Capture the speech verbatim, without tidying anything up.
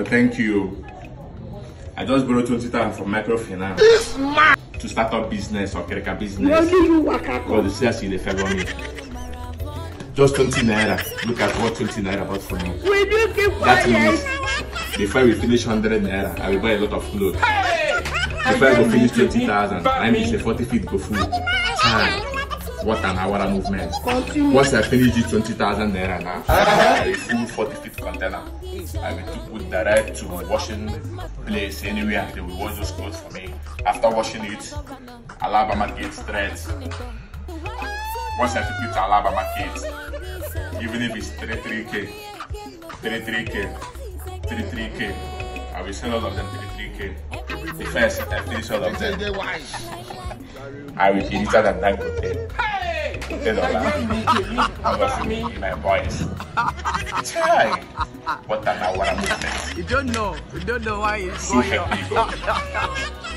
thank you. I just borrowed twenty thousand from microfinance to start up business, okirika business. God, you see as you favor me. Just twenty naira. Look at what twenty naira bought for me. That means before we finish one hundred naira, I will buy a lot of clothes. Before I go finish twenty thousand, I mean say forty feet go full. Time. What an hour movement. Once I finish the twenty thousand naira now, I will full forty feet container. I will put direct to washing place anywhere they will wash those clothes for me. After washing it, Alabama gate straight. Once I took it to Alabama gate, even if it's thirty-three K, thirty-three K, thirty-three K, I will sell all of them thirty-three K. The first I finish all of them, I will be richer than that hotel. Hotel dollar. Over me, my boys. Try. What an hour movement. You don't know. You don't know why it's going on.